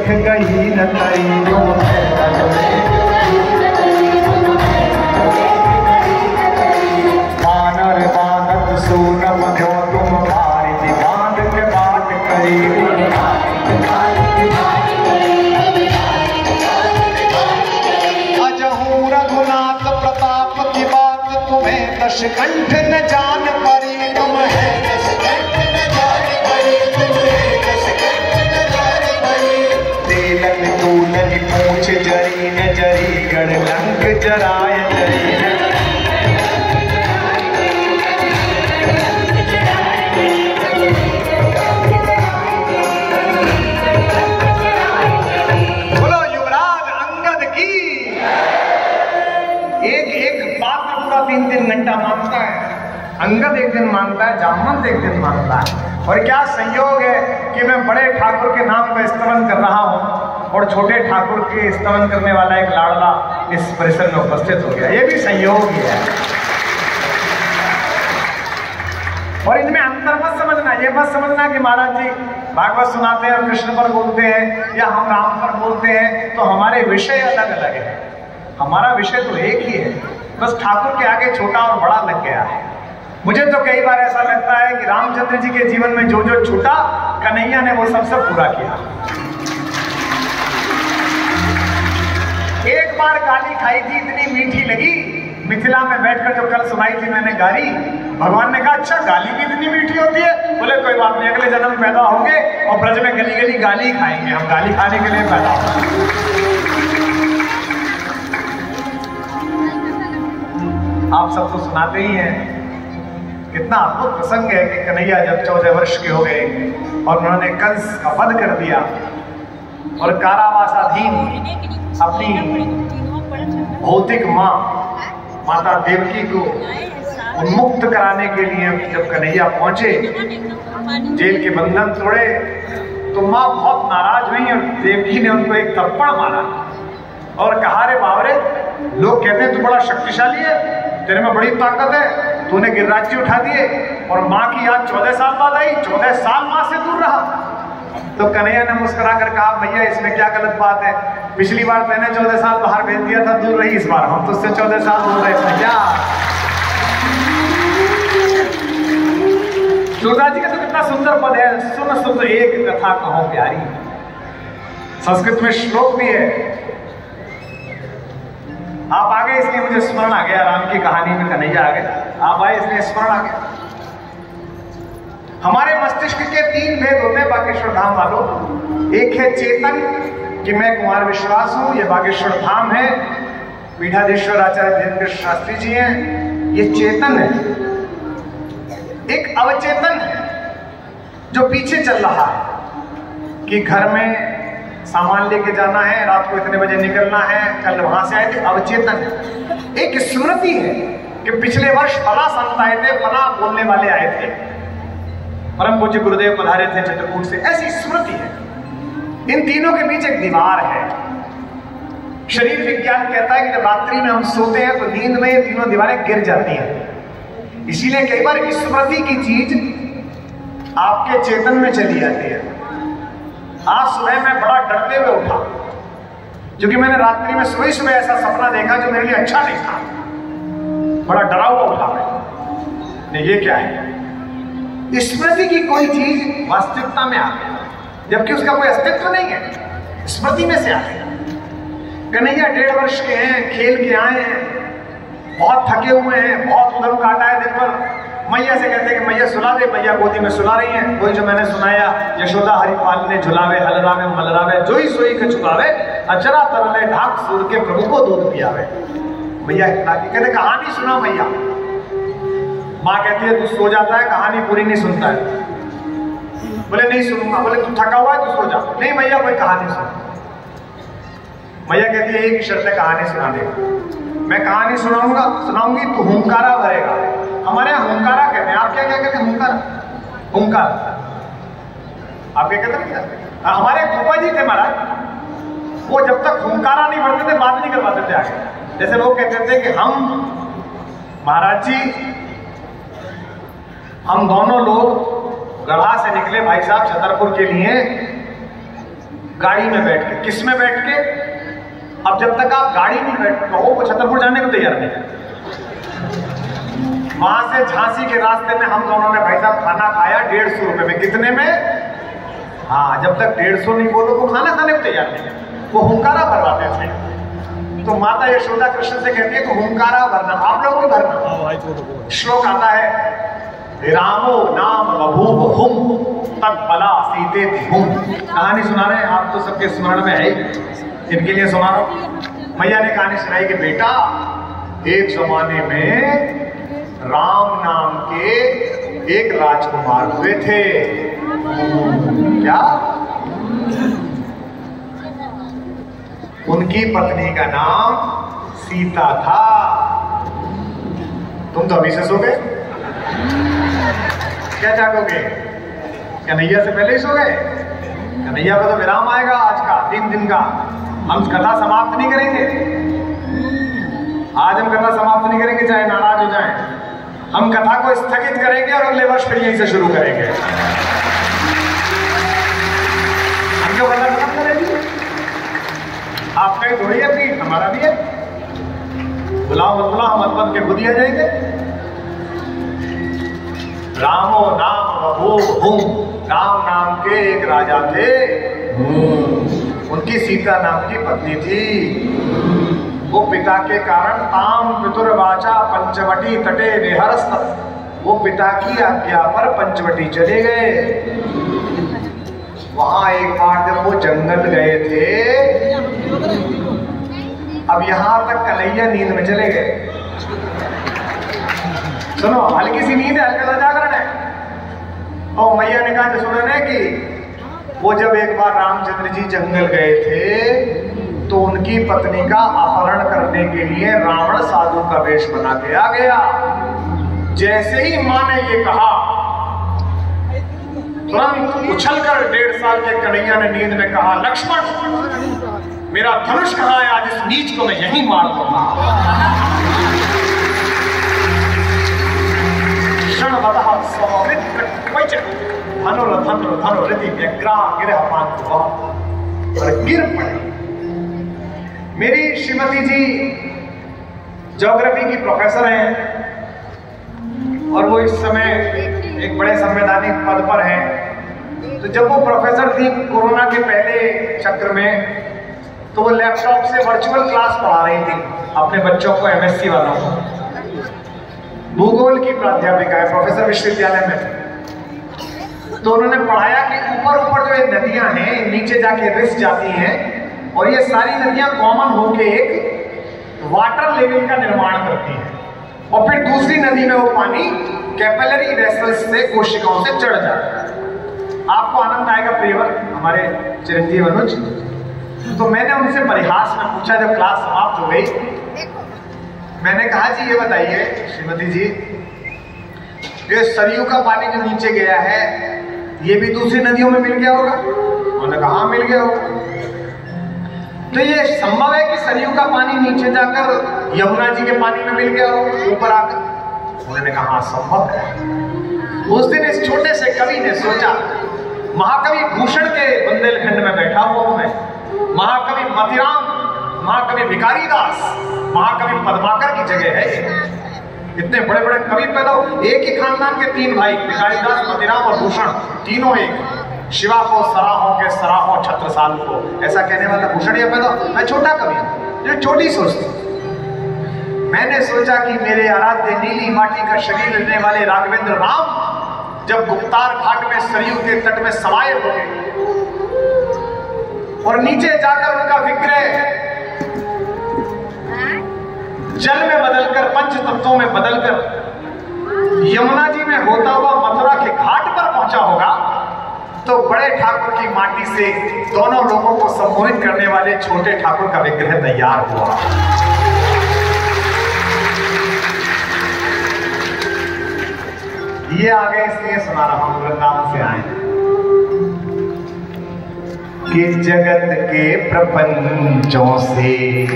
गई न तई बानर बानत सोनम जो तुम भारती बांध के बात करी अजहू रघुनाथ प्रताप की बात तुम्हें दशकंठ न जान परी तुम है पूछ जरी न जरी गण लंक जराय जरी बोलो युवराज अंगद की। एक बात में पूरा 3-3 घंटा मानता है। अंगद एक दिन मानता है, जामवंत एक दिन मानता है। और क्या संयोग है कि मैं बड़े ठाकुर के नाम का स्तवन कर रहा हूं और छोटे ठाकुर के स्तवन करने वाला एक लाडला इस परिसर में उपस्थित हो गया। ये भी संयोग ही है। और इनमें अंतर मत समझना, ये मत समझना कि महाराज जी भागवत सुनाते हैं और कृष्ण पर बोलते हैं या हम राम पर बोलते हैं तो हमारे विषय अलग अलग है। हमारा विषय तो एक ही है, बस ठाकुर के आगे छोटा और बड़ा लग गया है। मुझे तो कई बार ऐसा लगता है कि रामचंद्र जी के जीवन में जो जो छूटा कन्हैया ने वो सब पूरा किया। एक बार गाली खाई थी, इतनी मीठी लगी, मिथिला में बैठकर जो कल सुनाई थी मैंने गाली, भगवान ने कहा अच्छा गाली भी इतनी मीठी होती है। बोले कोई बात नहीं, अगले जन्म पैदा होंगे और ब्रज में गली गली गाली खाएंगे, हम गाली खाने के लिए पैदा होंगे। आप सब तो सुनाते ही हैं। कितना अद्भुत प्रसंग है कि कन्हैया जब 14 वर्ष के हो गए और उन्होंने कंस का वध कर दिया और कारावासाधीन अपनी भौतिक माँ माता देवकी को उन्मुक्त कराने के लिए जब कन्हैया पहुंचे, जेल के बंधन तोड़े, तो माँ बहुत नाराज हुई और देवकी ने उनको एक थप्पड़ मारा और कहा रे बावरे, लोग कहते हैं तू बड़ा शक्तिशाली है, तेरे में बड़ी ताकत है, तूने गिरिराज उठा दिए और माँ की याद 14 साल बाद आई, 14 साल माँ से दूर रहा। तो कन्हैया ने मुस्कुरा कर कहा भैया इसमें क्या गलत बात है, पिछली बार मैंने 14 साल बाहर भेज दिया था, दूर रही, इस बार हम तुझसे 14 साल दूर रहे, इसमें क्या। सूरदास जी का तो कितना सुंदर पद है, सुन सुन एक कथा कहो प्यारी। संस्कृत में श्लोक भी है। आप आ गए इसलिए मुझे स्मरण आ गया, राम की कहानी में कन्हैया आ गए, आप आए इसलिए स्मरण आ गया। हमारे मस्तिष्क के 3 भेद होते हैं बागेश्वर धाम वालों। एक है चेतन कि मैं कुमार विश्वास हूं, ये बागेश्वर धाम है, पीठाधीश्वर आचार्य धीरेन्द्र शास्त्री जी हैं, ये चेतन है। एक अवचेतन है जो पीछे चल रहा है कि घर में सामान लेके जाना है, रात को इतने बजे निकलना है, कल वहां से आए थे, अवचेतन। एक स्मृति है कि पिछले वर्ष फला संत आए थे, फला बोलने वाले आए थे, परम पूज्य गुरुदेव पधारे थे चित्रकूट से, ऐसी स्मृति है। इन तीनों के बीच एक दीवार है। शरीर विज्ञान कहता है कि जब रात्रि में हम सोते हैं तो नींद में ये तीनों दीवारें गिर जाती हैं। इसीलिए कई बार स्मृति की चीज आपके चेतन में चली जाती है। आज सुबह मैं बड़ा डरते हुए उठा क्योंकि मैंने रात्रि में सोई सुबह ऐसा सपना देखा जो मेरे लिए अच्छा नहीं था। बड़ा डरा हुआ उठा मैं, ये क्या है। स्मृति की कोई चीज वास्तविकता में आ गई जबकि उसका कोई अस्तित्व नहीं है, स्मृति में से आ गया। कन्हैया 1.5 वर्ष के हैं, खेल के आए हैं, बहुत थके हुए हैं, बहुत उधम काटा है दिन भर। मैया से कहते हैं कि मैया सुला दे, मैया गोदी में सुला रही हैं। वही जो मैंने सुनाया, यशोदा हरिपाल ने झुलावे हलरावे मलरावे, जो ही सोई के चुकावे, अचरा तरले ढाक सूर के प्रभु को दूध पियावे। मैया कहते कहानी सुना मैया। माँ कहती है तू सो जाता है, कहानी पूरी नहीं सुनता है। बोले नहीं सुनूंगा। बोले तू थका हुआ है तू सो जा। नहीं मैया कोई कहानी सुन। मैया कहती है एक ही शर्त है, कहानी सुना देगा। मैं कहानी सुनाऊंगी तू हुंकारा भरेगा। हमारे यहाँ हुंकारा कहते हैं, आप क्या क्या कहते हैं? हुंकारा। हुंकार आप क्या कहते हैं? हमारे फूफा जी थे महाराज, वो जब तक हुंकारा नहीं भरते थे बात नहीं करवाते थे आगे। जैसे लोग कहते थे कि हम महाराज जी हम दोनों लोग गढ़ा से निकले भाई साहब छतरपुर के लिए, गाड़ी में बैठ के। किस में बैठ के? अब जब तक आप गाड़ी में बैठ हो वो छतरपुर जाने को तैयार नहीं। वहां से झांसी के रास्ते में हम दोनों ने भाई साहब खाना खाया 150 रुपए में। कितने में? हाँ, जब तक 150 नहीं बोलो वो खाना खाने को तैयार नहीं। वो हुंकारा भरवाते थे। तो माता यशोदा कृष्ण से कहती है तो हुंकारा भरना, आप लोग भी भरना। श्लोक आता है, रामो नाम बभूव हुम तत्फला सीते हुम। कहानी सुना रहे हैं, आप तो सबके स्मरण में है, इनके लिए सुना रहा हूं। मैया ने कहानी सुनाई कि बेटा एक जमाने में राम नाम के एक राजकुमार हुए थे। क्या? उनकी पत्नी का नाम सीता था। तुम तो अभी से सो गए, क्या जागोगे? कन्हैया से पहले ही सो गए? कन्हैया को तो विराम आएगा आज का 3 दिन का। हम कथा समाप्त नहीं करेंगे आज, हम कथा समाप्त नहीं करेंगे चाहे नाराज हो जाएं। हम कथा को स्थगित करेंगे और अगले वर्ष फिर यहीं से शुरू करेंगे। हम क्यों कथा खत्म करेंगे? आपका ही थोड़ी है पीठ, हमारा भी है। बुलाओ मत बुलाओ, हम अदबन के खुद ही आ जाएंगे। रामो नाम बभूव हुम, राम नाम के एक राजा थे, उनकी सीता नाम की पत्नी थी। वो पिता के कारण ताम पितुर्वाचा पंचवटी तटे विहरस्त, वो पिता की आज्ञा पर पंचवटी चले गए। वहां एक बार जब वो जंगल गए थे, अब यहां तक कन्हैया नींद में चले गए। सुनो, हल्की सी नींद है, हल्का सा जागरण है। और मैया ने कहा सुना है कि वो जब एक बार रामचंद्र जी जंगल गए थे तो उनकी पत्नी का अपहरण करने के लिए रावण साधु का वेश बना के आ गया। जैसे ही मां ने ये कहा, तुरंत उछलकर 1.5 साल के कन्हैया ने नींद में कहा, लक्ष्मण मेरा धनुष कहां है? आज इस नीच को मैं यहीं मार दूंगा। और गिर पड़े। मेरी श्रीमती जी ज्योग्राफी की प्रोफेसर हैं और वो इस समय एक बड़े संवैधानिक पद पर हैं। तो जब वो प्रोफेसर थी कोरोना के पहले चक्र में, तो वो लैपटॉप से वर्चुअल क्लास पढ़ा रही थी अपने बच्चों को, एमएससी वालों को। भूगोल की प्राध्यापिका है, प्रोफेसर विश्वविद्यालय में। तो उन्होंने पढ़ाया कि ऊपर ऊपर जो ये नदियां हैं नीचे जाके रिस जाती हैं और ये सारी नदियां कॉमन होके एक वाटर लेवल का निर्माण करती हैं और फिर दूसरी नदी में वो पानी कैपिलरी वेसल्स से, कोशिकाओं से चढ़ जाता है। आपको आनंद आएगा प्रियवर, हमारे चिरंजीव अनुज। तो मैंने उनसे परिहास में पूछा जब क्लास समाप्त हो गई, मैंने कहा जी ये बताइए श्रीमती जी, ये सरयू का पानी जो नीचे गया है ये भी दूसरी नदियों में मिल गया होगा? उन्होंने कहा मिल गया होगा। तो ये संभव है कि सरयू का पानी नीचे जाकर यमुना जी के पानी में मिल गया होगा ऊपर आकर? उन्होंने कहा हाँ संभव है। उस दिन इस छोटे से कवि ने सोचा, महाकवि भूषण के बुंदेलखंड में बैठा हुआ हूं मैं, महाकवि मतिराम, महाकवि भिखारी दास, महाकवि पद्माकर की जगह है। इतने बड़े बड़े कवि पैदा हो, एक ही खानदान के 3 भाई, भिखारी दास, मतिराम और भूषण, तीनों एक। शिवा को सराहों के सराहों छत्रसाल को, ऐसा कहने वाला भूषण या पैदा। मैं छोटा कवि, जो छोटी सोचती। मैंने सोचा कि मेरे आराध्य नीली माटी का शरीर लेने वाले राघवेंद्र राम जब गुप्तार घाट में सरयू के तट में समाये हो गए और नीचे जाकर उनका विग्रह जल में बदलकर, पंच तत्वों में बदलकर यमुना जी में होता हुआ मथुरा के घाट पर पहुंचा होगा, तो बड़े ठाकुर की माटी से दोनों लोगों को सम्मोहित करने वाले छोटे ठाकुर का विग्रह तैयार हुआ। ये आगे इसलिए सुना रहा हूं, वृंदावन से आए कि जगत के प्रपंचों से